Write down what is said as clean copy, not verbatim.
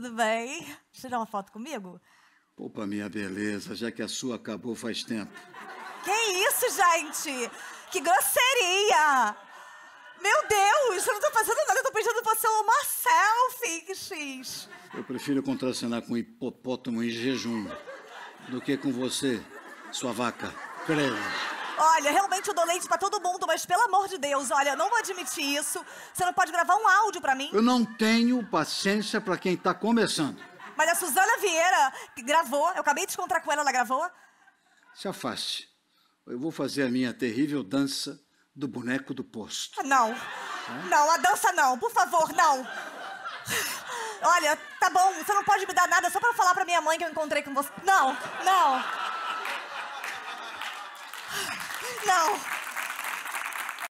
tudo bem? Tirar uma foto comigo? Poupa minha beleza, já que a sua acabou faz tempo. Que isso, gente? Que grosseria! Meu Deus, eu não tô fazendo nada, eu tô pedindo pra você uma selfie, que X. Eu prefiro contracenar com um hipopótamo em jejum do que com você, sua vaca. Creio. Olha, realmente eu dou leite pra todo mundo, mas pelo amor de Deus, olha, eu não vou admitir isso. Você não pode gravar um áudio pra mim? Eu não tenho paciência pra quem tá começando. Mas a Suzana Vieira, que gravou, eu acabei de encontrar com ela, ela gravou. Se afaste. Eu vou fazer a minha terrível dança do boneco do posto. Não. Não, a dança não, por favor, não. Olha, tá bom, você não pode me dar nada só pra falar pra minha mãe que eu encontrei com você. Não, não. Não.